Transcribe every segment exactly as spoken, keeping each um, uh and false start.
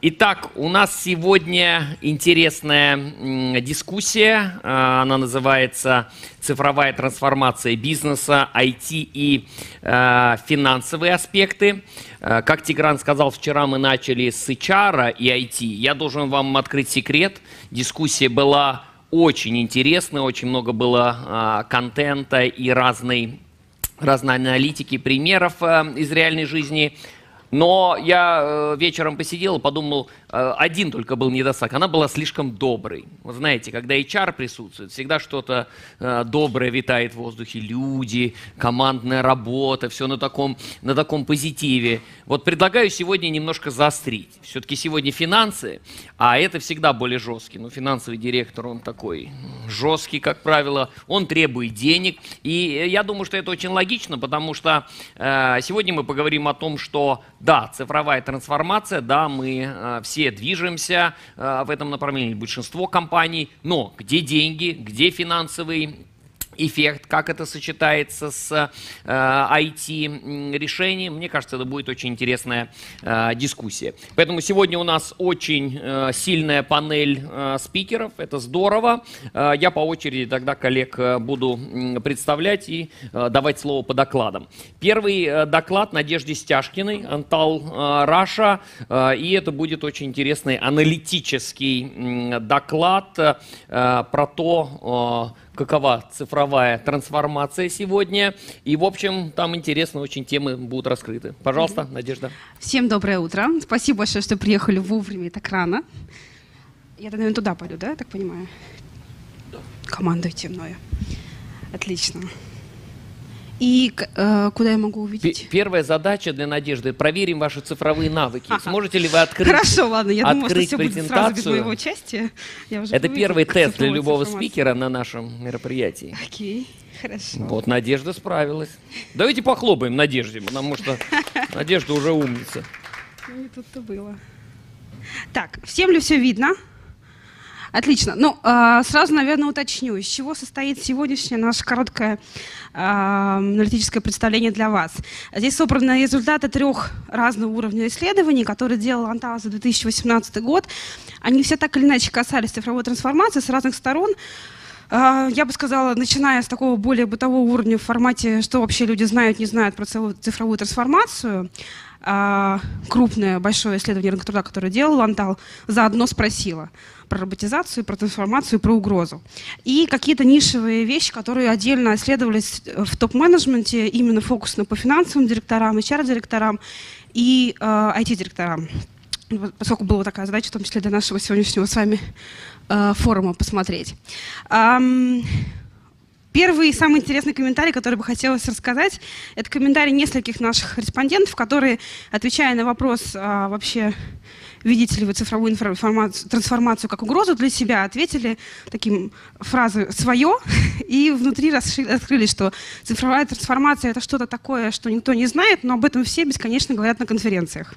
Итак, у нас сегодня интересная дискуссия. Она называется «Цифровая трансформация бизнеса, ай ти и э, финансовые аспекты». Как Тигран сказал, вчера мы начали с эйч ар и ай ти. Я должен вам открыть секрет. Дискуссия была очень интересная, очень много было э, контента и разной, разной аналитики, примеров э, из реальной жизни. Но я э, вечером посидел и подумал, э, один только был недостаток. Она была слишком доброй. Вы знаете, когда эйч ар присутствует, всегда что-то э, доброе витает в воздухе. Люди, командная работа, все на таком, на таком позитиве. Вот предлагаю сегодня немножко заострить. Все-таки сегодня финансы, а это всегда более жесткий. Ну, финансовый директор, он такой жесткий, как правило. Он требует денег. И я думаю, что это очень логично, потому что э, сегодня мы поговорим о том, что да, цифровая трансформация, да, мы э, все движемся э, в этом направлении, большинство компаний, но где деньги, где финансовый эффект, как это сочетается с э, ай ти-решением, мне кажется, это будет очень интересная э, дискуссия. Поэтому сегодня у нас очень э, сильная панель э, спикеров, это здорово. Э, я по очереди тогда коллег э, буду э, представлять и э, давать слово по докладам. Первый э, доклад Надежды Стяжкиной, Антал э, Раша, э, и это будет очень интересный аналитический э, доклад э, про то, э, какова цифровая трансформация сегодня. И, в общем, там интересно, очень темы будут раскрыты. Пожалуйста, Надежда. Всем доброе утро. Спасибо большое, что приехали вовремя и так рано. Я, наверное, туда пойду, да, я так понимаю? Да. Командуйте мною. Отлично. И э, куда я могу увидеть? Первая задача для Надежды – проверим ваши цифровые навыки. Ага. Сможете ли вы открыть Хорошо, ладно, я думала, что все презентацию? будет сразу без моего участия. Я уже Это первый тест для любого информацию. спикера на нашем мероприятии. Окей, хорошо. Вот, Надежда справилась. Давайте похлопаем Надежде, потому что Надежда уже умница. Не тут-то было. Так, всем ли все видно? Отлично. Ну, э, сразу, наверное, уточню, из чего состоит сегодняшнее наше короткое э, аналитическое представление для вас. Здесь собраны результаты трех разных уровней исследований, которые делал Антал за две тысячи восемнадцатый год. Они все так или иначе касались цифровой трансформации с разных сторон. Э, я бы сказала, начиная с такого более бытового уровня в формате, что вообще люди знают, не знают про цифровую трансформацию. Крупное, большое исследование рынка труда, которое делал Антал, заодно спросила про роботизацию, про трансформацию, про угрозу. И какие-то нишевые вещи, которые отдельно исследовались в топ-менеджменте, именно фокусно по финансовым директорам, эйч ар-директорам и э, ай ти-директорам. Поскольку была такая задача, в том числе для нашего сегодняшнего с вами э, форума, посмотреть. Эм, Первый и самый интересный комментарий, который бы хотелось рассказать, это комментарий нескольких наших респондентов, которые, отвечая на вопрос, а, вообще, видите ли вы цифровую трансформацию как угрозу для себя, ответили таким фразой «свое», и внутри раскрыли, что цифровая трансформация – это что-то такое, что никто не знает, но об этом все бесконечно говорят на конференциях.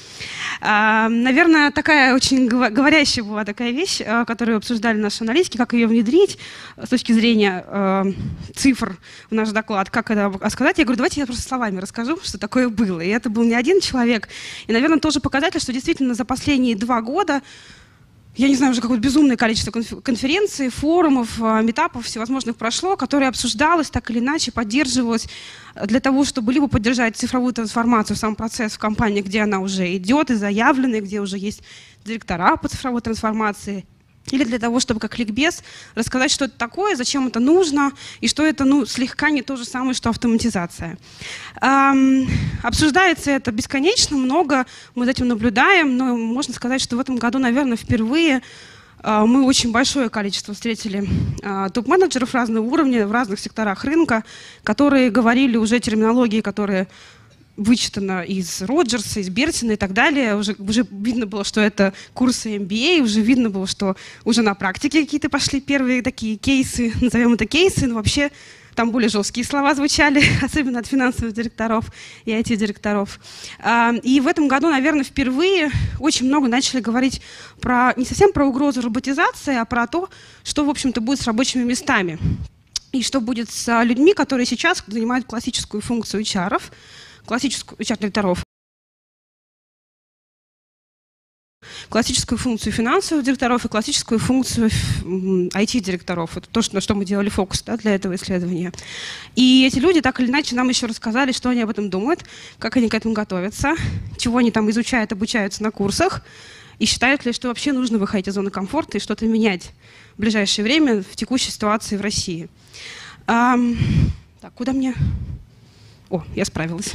Наверное, такая очень говорящая была такая вещь, которую обсуждали наши аналитики, как ее внедрить с точки зрения э, цифр в наш доклад, как это сказать. Я говорю, давайте я просто словами расскажу, что такое было. И это был не один человек. И, наверное, тоже показатель, что действительно за последние два года, я не знаю, уже какое-то безумное количество конференций, форумов, митапов всевозможных прошло, которые обсуждалось так или иначе, поддерживалось для того, чтобы либо поддержать цифровую трансформацию, сам процесс в компании, где она уже идет и заявлена, где уже есть директора по цифровой трансформации, или для того, чтобы как ликбез рассказать, что это такое, зачем это нужно, и что это ну, слегка не то же самое, что автоматизация. Эм, обсуждается это бесконечно, много, мы за этим наблюдаем, но можно сказать, что в этом году, наверное, впервые э, мы очень большое количество встретили э, топ-менеджеров разного уровня в разных секторах рынка, которые говорили уже терминологии, которые вычитано из Роджерса, из Бертина и так далее. Уже, уже видно было, что это курсы эм би эй, уже видно было, что уже на практике какие-то пошли первые такие кейсы, назовем это кейсы, но вообще там более жесткие слова звучали, особенно от финансовых директоров и ай ти-директоров. И в этом году, наверное, впервые очень много начали говорить про, не совсем про угрозу роботизации, а про то, что, в общем-то, будет с рабочими местами. И что будет с людьми, которые сейчас занимают классическую функцию эйч ар-ов, классическую эйч ар-директоров, классическую функцию финансовых директоров и классическую функцию ай ти-директоров. Это то, на что мы делали фокус, да, для этого исследования. И эти люди так или иначе нам еще рассказали, что они об этом думают, как они к этому готовятся, чего они там изучают, обучаются на курсах, и считают ли, что вообще нужно выходить из зоны комфорта и что-то менять в ближайшее время в текущей ситуации в России. Um, так, куда мне... О, я справилась.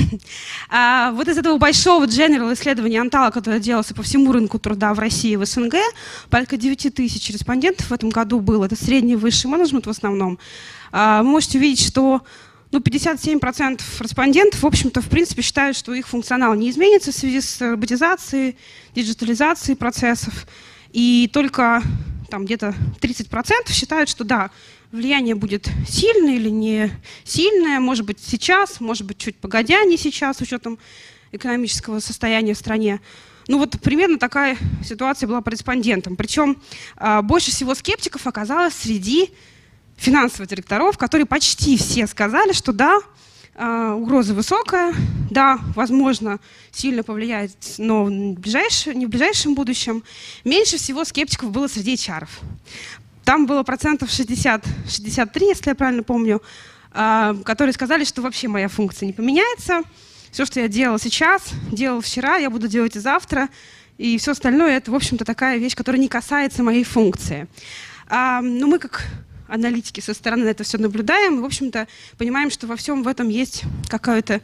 а, вот из этого большого general исследования Антала, которое делался по всему рынку труда в России и в СНГ, порядка девять тысяч респондентов в этом году было. Это средний и высший менеджмент в основном. А, вы можете увидеть, что ну, пятьдесят семь процентов респондентов, в общем-то, в принципе, считают, что их функционал не изменится в связи с роботизацией, диджитализацией процессов. И только там где-то тридцать процентов считают, что да, влияние будет сильное или не сильное, может быть сейчас, может быть чуть погодя, не сейчас, с учетом экономического состояния в стране. Ну вот примерно такая ситуация была по респондентам. Причем а, больше всего скептиков оказалось среди финансовых директоров, которые почти все сказали, что да, а, угроза высокая, да, возможно, сильно повлияет, но в ближайшем, не в ближайшем будущем. Меньше всего скептиков было среди эйч ар-ов. Там было процентов шестьдесят — шестьдесят три, если я правильно помню, которые сказали, что вообще моя функция не поменяется. Все, что я делала сейчас, делала вчера, я буду делать и завтра. И все остальное — это, в общем-то, такая вещь, которая не касается моей функции. Но мы, как аналитики, со стороны это все наблюдаем и, в общем-то, понимаем, что во всем в этом есть какая-то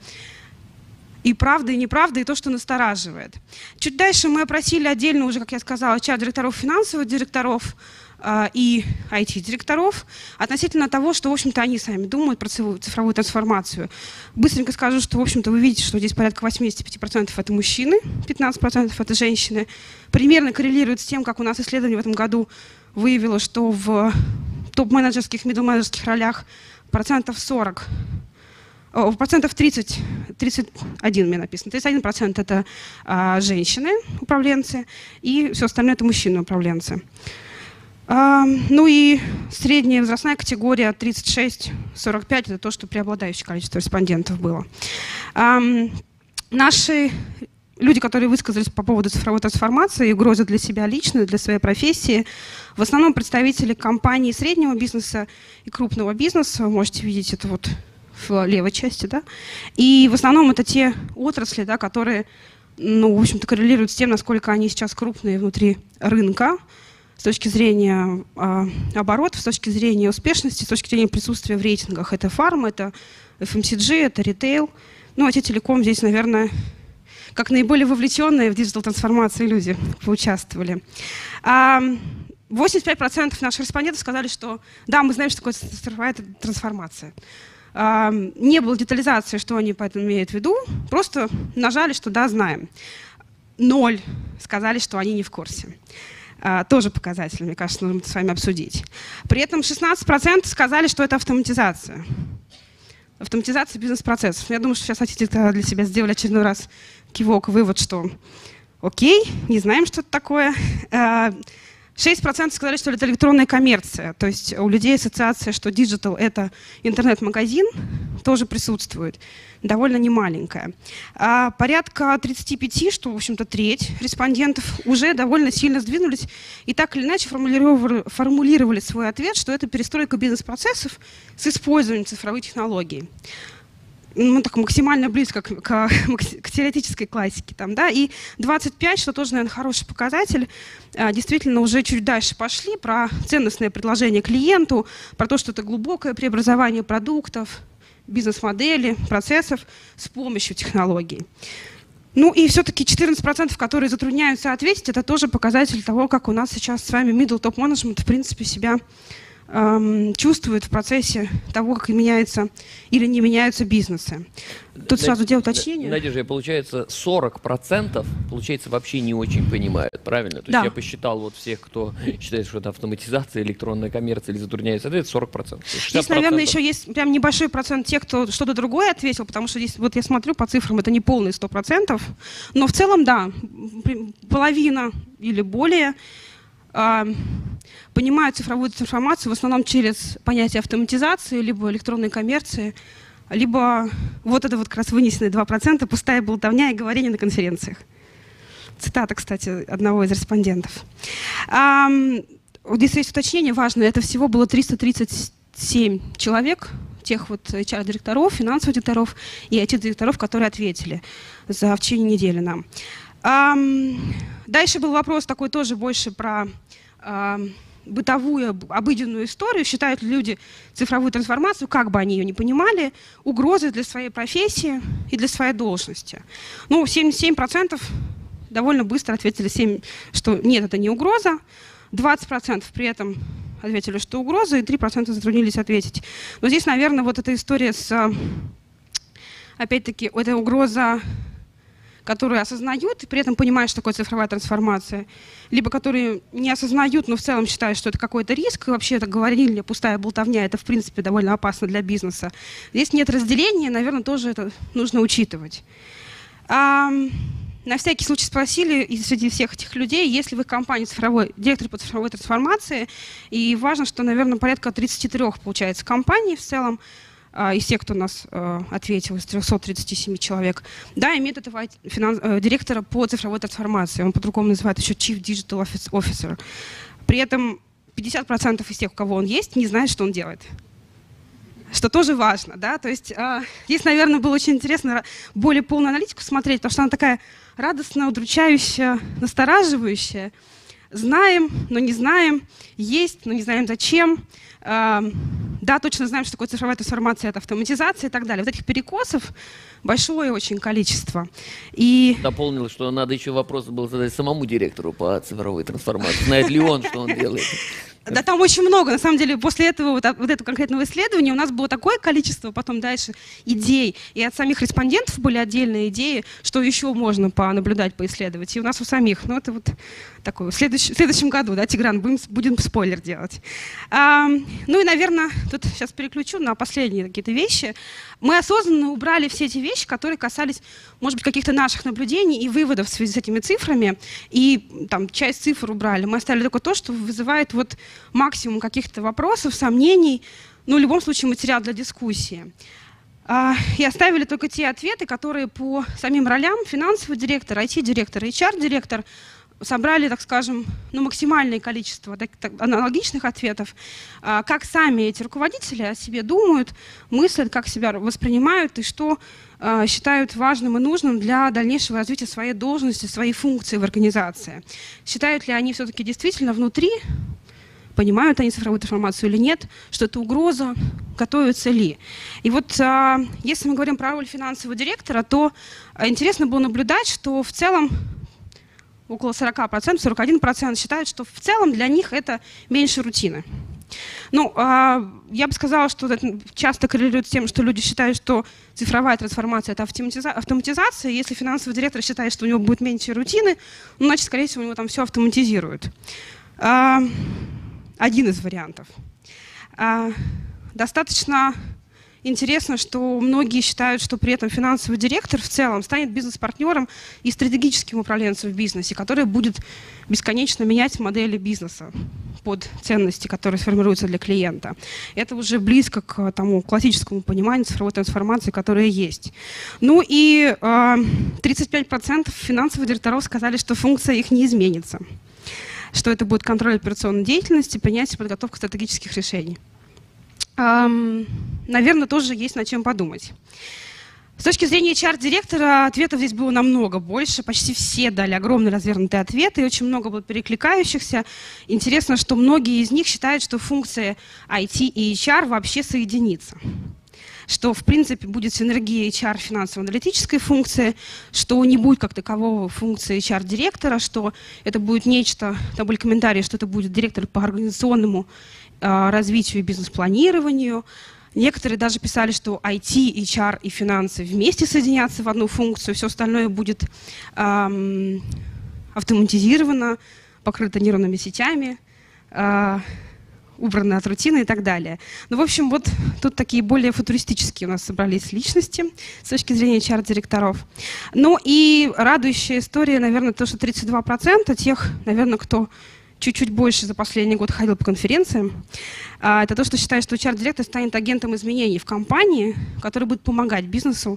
и правда, и неправда, и то, что настораживает. Чуть дальше мы опросили отдельно уже, как я сказала, эйч ар-директоров, финансовых директоров и ай ти-директоров относительно того, что, в общем-то, они сами думают про цифровую трансформацию. Быстренько скажу, что, в общем-то, вы видите, что здесь порядка восемьдесят пять процентов это мужчины, пятнадцать процентов это женщины. Примерно коррелирует с тем, как у нас исследование в этом году выявило, что в топ-менеджерских, мидл-менеджерских ролях процентов сорок, о, процентов тридцать, тридцать один у меня написано, тридцать один процент это а, женщины, управленцы, и все остальное это мужчины-управленцы. Ну и средняя возрастная категория тридцать шесть — сорок пять это то, что преобладающее количество респондентов было. Наши люди, которые высказались по поводу цифровой трансформации и угрозы для себя лично, для своей профессии, в основном представители компаний среднего бизнеса и крупного бизнеса. Вы можете видеть это вот в левой части, да? И в основном это те отрасли, да, которые, ну, в общем-то, коррелируют с тем, насколько они сейчас крупные внутри рынка, с точки зрения э, оборотов, с точки зрения успешности, с точки зрения присутствия в рейтингах. Это фарма, это эф эм си джи, это ритейл. Ну, а те телеком здесь, наверное, как наиболее вовлеченные в диджитал-трансформации люди поучаствовали. А, восемьдесят пять процентов наших респондентов сказали, что да, мы знаем, что такое цифровая трансформация. А, не было детализации, что они поэтому имеют в виду, просто нажали, что да, знаем. Ноль сказали, что они не в курсе. Uh, тоже показатель, мне кажется, нужно с вами обсудить. При этом шестнадцать процентов сказали, что это автоматизация. Автоматизация бизнес-процессов. Я думаю, что сейчас хотите для себя сделали очередной раз кивок, вывод, что окей, не знаем, что это такое. Uh, шесть процентов сказали, что это электронная коммерция. То есть у людей ассоциация, что диджитал — это интернет-магазин, тоже присутствует. Довольно немаленькая. А порядка тридцать пять, что, в общем-то, треть респондентов уже довольно сильно сдвинулись и так или иначе формулировали, формулировали свой ответ, что это перестройка бизнес-процессов с использованием цифровых технологий. Ну, так максимально близко к, к, к теоретической классике. Там, да? И двадцать пять, что тоже, наверное, хороший показатель, действительно уже чуть дальше пошли про ценностное предложение клиенту, про то, что это глубокое преобразование продуктов, бизнес-модели, процессов с помощью технологий. Ну и все-таки четырнадцать процентов, которые затрудняются ответить, это тоже показатель того, как у нас сейчас с вами middle top management в принципе себя эм, чувствует в процессе того, как меняются или не меняются бизнесы. Тут Над... сразу делаю уточнение. Надежда, получается, сорок процентов получается, вообще не очень понимают, правильно? То да. есть я посчитал вот всех, кто считает, что это автоматизация, электронная коммерция или затрудняется, это сорок процентов. Здесь, наверное, еще есть прям небольшой процент тех, кто что-то другое ответил, потому что здесь, вот я смотрю по цифрам, это не полные сто процентов, но в целом, да, половина или более э, понимают цифровую трансформацию в основном через понятие автоматизации, либо электронной коммерции, либо вот это вот как раз вынесенные два процента, пустая болтовня и говорение на конференциях. Цитата, кстати, одного из респондентов. Здесь есть уточнение важное. Это всего было триста тридцать семь человек, тех вот эйч ар-директоров, финансовых директоров и ай ти-директоров, которые ответили за в течение недели нам. Дальше был вопрос такой тоже больше про бытовую, обыденную историю. Считают ли люди цифровую трансформацию, как бы они ее не понимали, угрозой для своей профессии и для своей должности. Ну, семьдесят семь процентов довольно быстро ответили, семь, что нет, это не угроза. двадцать процентов при этом ответили, что угроза, и три процента затруднились ответить. Но здесь, наверное, вот эта история с, опять-таки, эта угроза, которые осознают и при этом понимают, что такое цифровая трансформация, либо которые не осознают, но в целом считают, что это какой-то риск, и вообще это говорили, пустая болтовня, это в принципе довольно опасно для бизнеса. Здесь нет разделения, наверное, тоже это нужно учитывать. А, на всякий случай спросили из среди всех этих людей, есть ли в их компании цифровой, директор по цифровой трансформации, и важно, что, наверное, порядка тридцати трёх, получается, компаний в целом, из тех, кто нас э, ответил, из трёхсот тридцати семи человек, да, имеет этого финанс, э, директора по цифровой трансформации. Он по-другому называет еще Chief Digital Officer. При этом пятьдесят процентов из тех, у кого он есть, не знают, что он делает. Что тоже важно, да. То есть э, здесь, наверное, было очень интересно более полную аналитику смотреть, потому что она такая радостная, удручающая, настораживающая. Знаем, но не знаем, есть, но не знаем зачем. Да, точно знаем, что такое цифровая трансформация, это автоматизация и так далее. Вот этих перекосов большое очень количество. И... Дополнил, что надо еще вопрос был задать самому директору по цифровой трансформации. Знает ли он, что он делает? Да, там очень много. На самом деле, после этого, вот, вот этого конкретного исследования у нас было такое количество потом дальше идей. И от самих респондентов были отдельные идеи, что еще можно понаблюдать, поисследовать. И у нас у самих. Ну, это вот такое. В, следующ, в следующем году, да, Тигран, будем, будем спойлер делать. А, ну и, наверное, тут сейчас переключу на последние какие-то вещи. Мы осознанно убрали все эти вещи, которые касались, может быть, каких-то наших наблюдений и выводов в связи с этими цифрами. И там часть цифр убрали. Мы оставили только то, что вызывает вот максимум каких-то вопросов, сомнений, ну, в любом случае, материал для дискуссии. И оставили только те ответы, которые по самим ролям финансовый директор, ай ти-директор, эйч ар-директор собрали, так скажем, ну, максимальное количество так, так, аналогичных ответов, как сами эти руководители о себе думают, мыслят, как себя воспринимают и что считают важным и нужным для дальнейшего развития своей должности, своей функции в организации. Считают ли они все-таки действительно внутри, понимают они цифровую трансформацию или нет, что это угроза, готовятся ли. И вот а, если мы говорим про роль финансового директора, то а, интересно было наблюдать, что в целом около сорока процентов, сорок один процент считают, что в целом для них это меньше рутины. Ну, а, я бы сказала, что это часто коррелирует с тем, что люди считают, что цифровая трансформация – это автоматиза автоматизация. Если финансовый директор считает, что у него будет меньше рутины, ну, значит, скорее всего, у него там все автоматизируют. А, Один из вариантов. А, достаточно интересно, что многие считают, что при этом финансовый директор в целом станет бизнес-партнером и стратегическим управленцем в бизнесе, который будет бесконечно менять модели бизнеса под ценности, которые сформируются для клиента. Это уже близко к тому классическому пониманию цифровой трансформации, которая есть. Ну и а, тридцать пять процентов финансовых директоров сказали, что функция их не изменится, что это будет контроль операционной деятельности, принятие и подготовка стратегических решений. Эм, наверное, тоже есть над чем подумать. С точки зрения эйч ар-директора ответов здесь было намного больше. Почти все дали огромные развернутые ответы, и очень много было перекликающихся. Интересно, что многие из них считают, что функция ай ти и эйч ар вообще соединится. Что, в принципе, будет синергия эйч ар финансово-аналитической функции, что не будет как такового функции эйч ар-директора, что это будет нечто, там были комментарии, что это будет директор по организационному э, развитию и бизнес-планированию. Некоторые даже писали, что ай ти, эйч ар и финансы вместе соединятся в одну функцию, все остальное будет э, автоматизировано, покрыто нейронными сетями, э, убраны от рутины и так далее. Ну, в общем, вот тут такие более футуристические у нас собрались личности с точки зрения эйч ар-директоров. Ну и радующая история, наверное, то, что тридцать два процента тех, наверное, кто чуть-чуть больше за последний год ходил по конференциям, это то, что считает, что эйч ар-директор станет агентом изменений в компании, который будет помогать бизнесу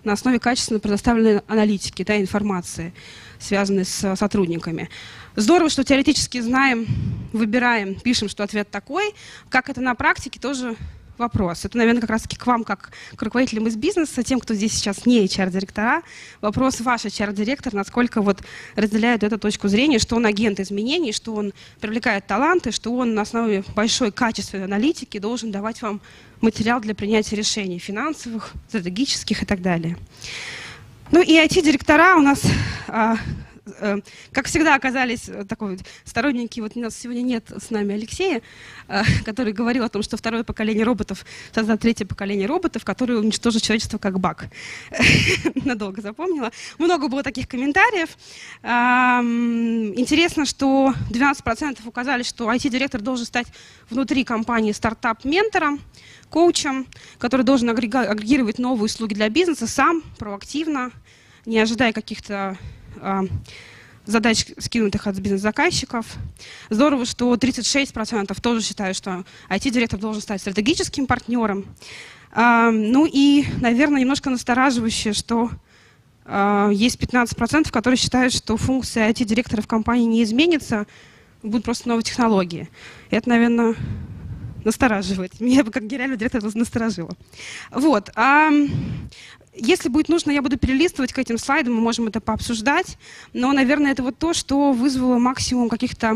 на основе качественно предоставленной аналитики, да, информации, связанной с сотрудниками. Здорово, что теоретически знаем, выбираем, пишем, что ответ такой. Как это на практике, тоже вопрос. Это, наверное, как раз-таки к вам, как к руководителям из бизнеса, тем, кто здесь сейчас не эйч ар-директора. Вопрос ваш эйч ар-директор, насколько вот разделяет эту точку зрения, что он агент изменений, что он привлекает таланты, что он на основе большой качественной аналитики должен давать вам материал для принятия решений финансовых, стратегических и так далее. Ну и ай ти-директора у нас, а, а, как всегда, оказались такой вот сторонники. Вот у нас сегодня нет с нами Алексея, а, который говорил о том, что второе поколение роботов создаст третье поколение роботов, которые уничтожат человечество как баг. Надолго запомнила. Много было таких комментариев. А, интересно, что двенадцать процентов указали, что ай ти-директор должен стать внутри компании стартап-ментором, коучем, который должен агрегировать новые услуги для бизнеса сам, проактивно, не ожидая каких-то э, задач, скинутых от бизнес-заказчиков. Здорово, что тридцать шесть процентов тоже считают, что ай ти-директор должен стать стратегическим партнером. Э, ну и, наверное, немножко настораживающе, что э, есть пятнадцать процентов, которые считают, что функция ай ти-директора в компании не изменится, будут просто новые технологии. Это, наверное, настораживает. Меня бы как генерального директора это насторожило. Вот. А если будет нужно, я буду перелистывать к этим слайдам, мы можем это пообсуждать. Но, наверное, это вот то, что вызвало максимум каких-то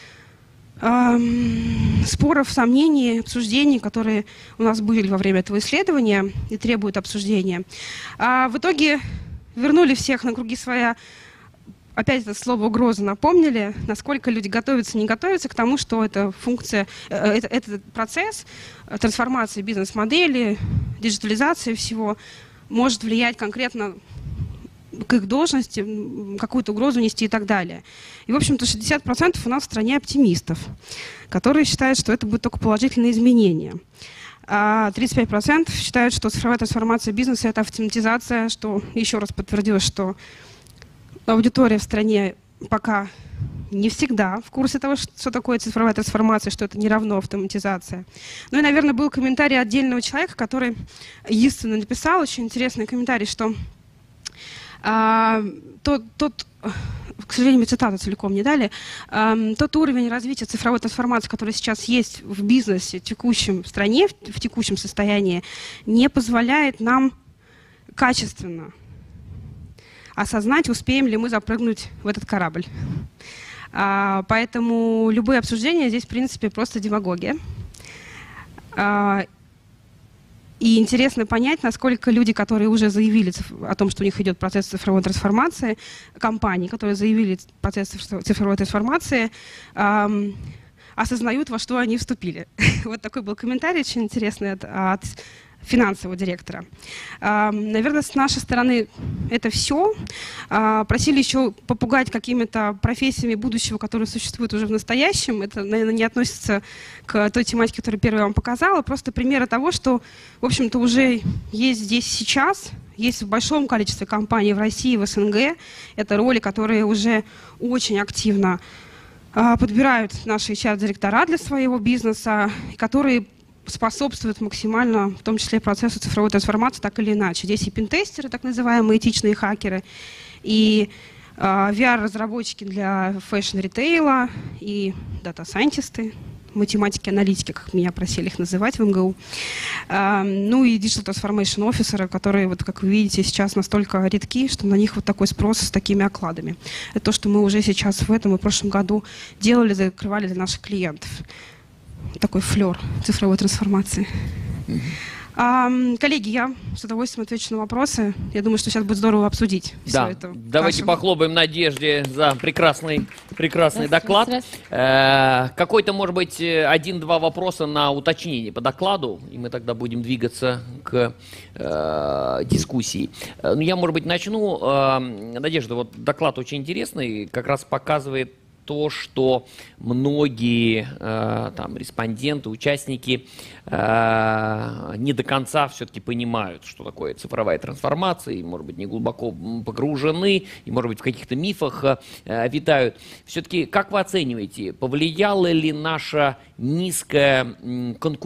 э, споров, сомнений, обсуждений, которые у нас были во время этого исследования и требуют обсуждения. А в итоге вернули всех на круги своя. Опять это слово угроза напомнили, насколько люди готовятся, не готовятся к тому, что эта функция, это, этот процесс трансформации бизнес-модели, диджитализации всего может влиять конкретно к их должности, какую-то угрозу нести и так далее. И, в общем-то, шестьдесят процентов у нас в стране оптимистов, которые считают, что это будет только положительные изменения. А тридцать пять процентов считают, что цифровая трансформация бизнеса – это автоматизация, что еще раз подтвердилось, что аудитория в стране пока не всегда в курсе того, что такое цифровая трансформация, что это не равно автоматизация. Ну и, наверное, был комментарий отдельного человека, который единственно написал очень интересный комментарий, что а, тот, тот, к сожалению, цитату целиком не дали, а, тот уровень развития цифровой трансформации, который сейчас есть в бизнесе, в текущем в стране, в, в текущем состоянии, не позволяет нам качественно осознать, успеем ли мы запрыгнуть в этот корабль. А, поэтому любые обсуждения здесь, в принципе, просто демагогия. А, и интересно понять, насколько люди, которые уже заявили о том, что у них идет процесс цифровой трансформации, компании, которые заявили процесс цифровой трансформации, а, осознают, во что они вступили. Вот такой был комментарий очень интересный от, от финансового директора. Наверное, с нашей стороны это все. Просили еще попугать какими-то профессиями будущего, которые существуют уже в настоящем. Это, наверное, не относится к той тематике, которую первая вам показала. Просто примеры того, что, в общем-то, уже есть здесь сейчас, есть в большом количестве компаний в России, в СНГ. Это роли, которые уже очень активно подбирают наши эйч ар-директора для своего бизнеса, которые способствует максимально, в том числе процессу цифровой трансформации, так или иначе. Здесь и пентестеры, так называемые этичные хакеры, и э, ви ар-разработчики для фэшн-ритейла, и дата-сайентисты, математики-аналитики, как меня просили их называть в эм гэ у. Э, ну и Digital Transformation Officer, которые, вот, как вы видите, сейчас настолько редки, что на них вот такой спрос с такими окладами. Это то, что мы уже сейчас в этом и прошлом году делали, закрывали для наших клиентов. Такой флер цифровой трансформации. Mm-hmm. а, коллеги, я с удовольствием отвечу на вопросы. Я думаю, что сейчас будет здорово обсудить да. все это. Давайте кашу. похлопаем Надежде за прекрасный, прекрасный доклад. Э, какой-то, может быть, один-два вопроса на уточнение по докладу, и мы тогда будем двигаться к э, дискуссии. Ну, я, может быть, начну. Э, Надежда, вот доклад очень интересный, как раз показывает то, что многие э, там, респонденты, участники э, не до конца все-таки понимают, что такое цифровая трансформация, и, может быть, не глубоко погружены, и, может быть, в каких-то мифах э, витают. Все-таки, как вы оцениваете, повлияла ли наша низкая м, конкурентность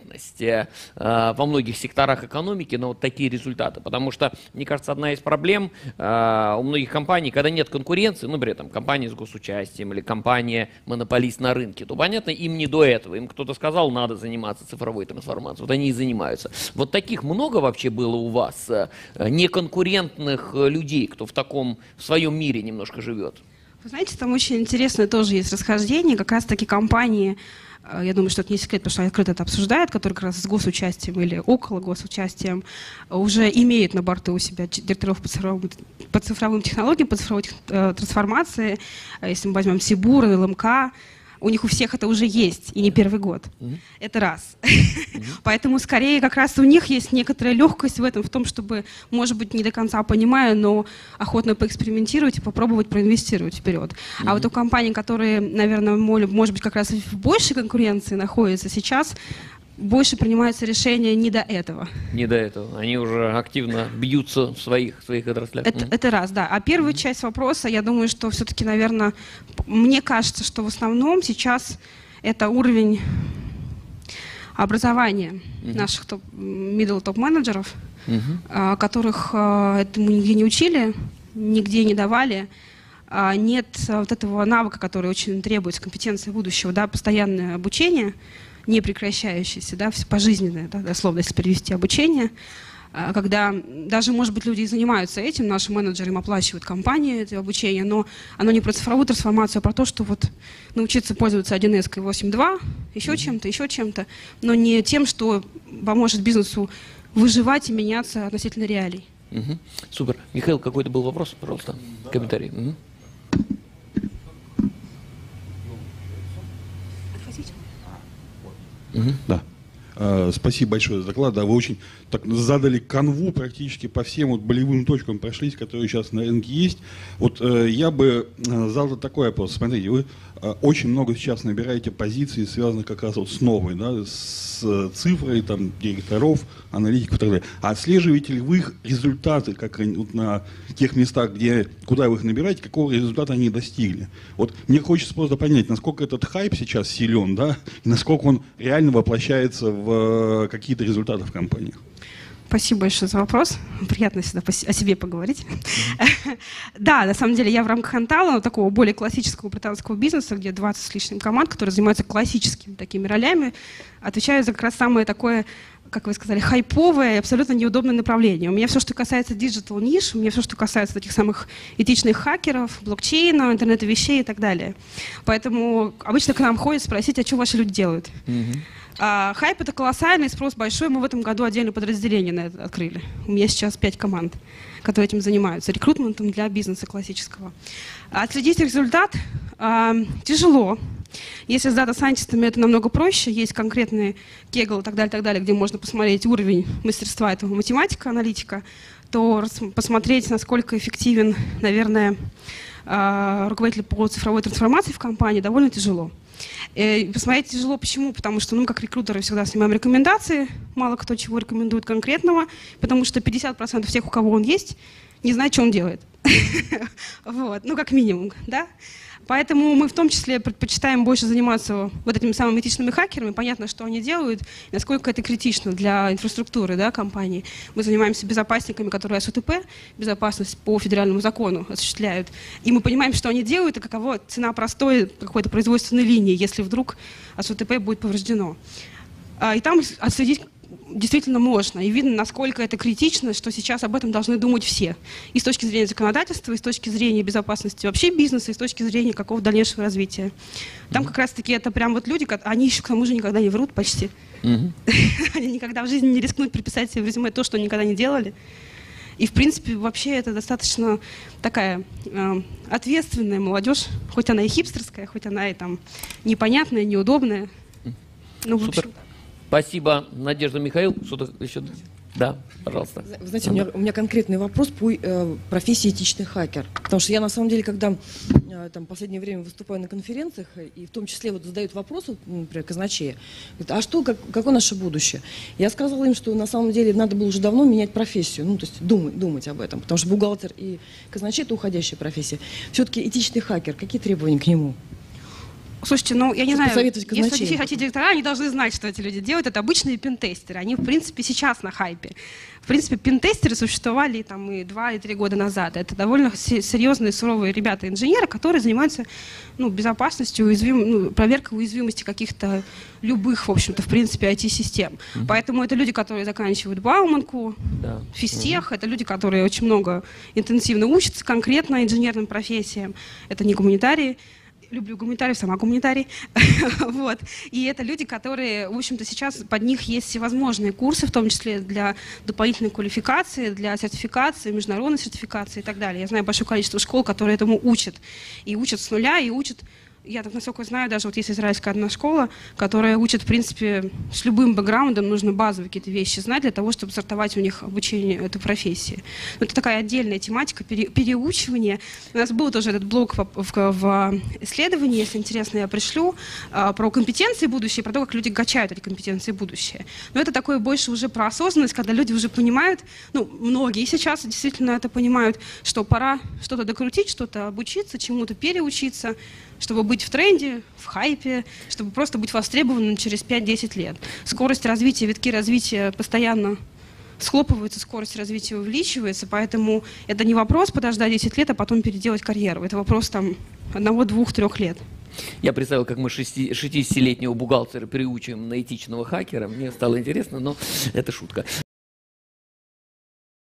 транспарентность э, э, во многих секторах экономики на вот такие результаты. Потому что, мне кажется, одна из проблем э, у многих компаний, когда нет конкуренции, ну, например, там, компания с госучастием или компания-монополист на рынке, то, понятно, им не до этого. Им кто-то сказал, надо заниматься цифровой трансформацией. Вот они и занимаются. Вот таких много вообще было у вас, э, неконкурентных людей, кто в таком, в своем мире немножко живет? Вы знаете, там очень интересное тоже есть расхождение. Как раз-таки компании, я думаю, что это не секрет, потому что они открыто это обсуждают, которые как раз с госучастием или около госучастием уже имеют на борту у себя директоров по цифровым, по цифровым технологиям, по цифровой э, трансформации. Если мы возьмем Сибур, эл эм ка, у них у всех это уже есть, и не первый год. Mm-hmm. Это раз. Mm-hmm. Поэтому скорее как раз у них есть некоторая легкость в этом, в том, чтобы, может быть, не до конца понимая, но охотно поэкспериментировать и попробовать проинвестировать вперед. Mm-hmm. А вот у компаний, которые, наверное, может быть, как раз в большей конкуренции находятся сейчас, больше принимаются решения не до этого. Не до этого. Они уже активно бьются в своих, в своих отраслях. Это, mm-hmm. это раз, да. А первая mm-hmm. часть вопроса, я думаю, что все-таки, наверное, мне кажется, что в основном сейчас это уровень образования mm-hmm. наших топ, middle топ-менеджеров, mm-hmm. которых этому нигде не учили, нигде не давали. Нет вот этого навыка, который очень требуется, компетенции будущего, да, постоянное обучение, не прекращающееся, да, пожизненное, да, дословно, если перевести обучение, когда даже, может быть, люди и занимаются этим, наши менеджеры им оплачивают компании это обучение, но оно не про цифровую трансформацию, а про то, что вот научиться пользоваться один эс восемь два, еще mm-hmm. чем-то, еще чем-то, но не тем, что поможет бизнесу выживать и меняться относительно реалий. Mm-hmm. Супер. Михаил, какой-то был вопрос, пожалуйста, да. Комментарий. Mm-hmm. Угу. Да. А, спасибо большое за доклад. Да, вы очень так задали канву практически по всем вот болевым точкам прошлись, которые сейчас на рынке есть. Вот э, я бы задал такой вопрос. Смотрите, вы э, очень много сейчас набираете позиций, связанных как раз вот с новой, да, с э, цифрой, там, директоров, аналитиков и так далее. А отслеживаете ли вы их результаты, как они, вот, на тех местах, где, куда вы их набираете, какого результата они достигли? Вот мне хочется просто понять, насколько этот хайп сейчас силен, да, и насколько он реально воплощается в э, какие-то результаты в компаниях. Спасибо большое за вопрос. Приятно всегда о себе поговорить. Mm-hmm. Да, на самом деле я в рамках Антала, такого более классического британского бизнеса, где двадцать с лишним команд, которые занимаются классическими такими ролями, отвечаю за как раз самое такое, как вы сказали, хайповое и абсолютно неудобное направление. У меня все, что касается диджитал ниш, у меня все, что касается таких самых этичных хакеров, блокчейна, интернета вещей и так далее. Поэтому обычно к нам ходят спросить, а что ваши люди делают? Mm-hmm. А, хайп — это колоссальный, спрос большой. Мы в этом году отдельное подразделение на это открыли. У меня сейчас пять команд, которые этим занимаются, рекрутментом для бизнеса классического. Отследить результат а, тяжело. Если с дата-сайентистами это намного проще, есть конкретные кегл и так далее, так далее, где можно посмотреть уровень мастерства этого математика, аналитика, то посмотреть, насколько эффективен, наверное, руководитель по цифровой трансформации в компании, довольно тяжело. И посмотреть тяжело. Почему? Потому что, ну, как рекрутеры всегда снимаем рекомендации, мало кто чего рекомендует конкретного, потому что пятьдесят процентов всех, у кого он есть, не знают, что он делает. Вот, ну, как минимум, да? Поэтому мы в том числе предпочитаем больше заниматься вот этими самыми этичными хакерами. Понятно, что они делают, насколько это критично для инфраструктуры, да, компании. Мы занимаемся безопасниками, которые эс о тэ пэ, безопасность по федеральному закону осуществляют. И мы понимаем, что они делают, и какова цена простой какой-то производственной линии, если вдруг эс о тэ пэ будет повреждено. И там отследить действительно можно. И видно, насколько это критично, что сейчас об этом должны думать все. И с точки зрения законодательства, и с точки зрения безопасности вообще бизнеса, и с точки зрения какого дальнейшего развития. Там как раз-таки это прям вот люди, они еще к тому же никогда не врут почти. Mm-hmm. Они никогда в жизни не рискнут приписать себе в резюме то, что никогда не делали. И, в принципе, вообще это достаточно такая э, ответственная молодежь, хоть она и хипстерская, хоть она и там непонятная, неудобная. Ну, в общем, спасибо, Надежда. Михаил, что-то еще? Да, пожалуйста. Вы знаете, у меня, у меня конкретный вопрос по э, профессии этичный хакер. Потому что я, на самом деле, когда э, там, в последнее время выступаю на конференциях, и в том числе вот задают вопросы, например, казначеи, говорят, а что, как, какое наше будущее? Я сказала им, что на самом деле надо было уже давно менять профессию, ну, то есть думать, думать об этом. Потому что бухгалтер и казначей – это уходящая профессия. Все-таки этичный хакер, какие требования к нему? Слушайте, ну, я не знаю, посоветовать если казначеям. хотите директора, они должны знать, что эти люди делают. Это обычные пентестеры. Они, в принципе, сейчас на хайпе. В принципе, пентестеры существовали там и два, и три года назад. Это довольно се- серьезные, суровые ребята-инженеры, которые занимаются ну, безопасностью, уязвим, ну, проверкой уязвимости каких-то любых, в общем-то, в принципе, ай ти-систем. Mm-hmm. Поэтому это люди, которые заканчивают Бауманку, Да. физтех, mm-hmm. это люди, которые очень много интенсивно учатся конкретно инженерным профессиям. Это не гуманитарии. Люблю гуманитариев, сама гуманитарий. Вот. И это люди, которые, в общем-то, сейчас под них есть всевозможные курсы, в том числе для дополнительной квалификации, для сертификации, международной сертификации и так далее. Я знаю большое количество школ, которые этому учат. И учат с нуля, и учат... Я так, насколько знаю, даже вот есть израильская одна школа, которая учит, в принципе, с любым бэкграундом нужно базовые какие-то вещи знать для того, чтобы стартовать у них обучение этой профессии. Но это такая отдельная тематика, пере, переучивание. У нас был тоже этот блок в, в, в исследовании, если интересно, я пришлю, а, про компетенции будущее, про то, как люди качают эти компетенции будущее. Но это такое больше уже про осознанность, когда люди уже понимают, ну, многие сейчас действительно это понимают, что пора что-то докрутить, что-то обучиться, чему-то переучиться, чтобы быть в тренде, в хайпе, чтобы просто быть востребованным через пять-десять лет. Скорость развития, витки развития постоянно схлопываются, скорость развития увеличивается, поэтому это не вопрос подождать десять лет, а потом переделать карьеру. Это вопрос там одного, двух, трех лет. Я представил, как мы шестидесятилетнего бухгалтера приучим на этичного хакера. Мне стало интересно, но это шутка.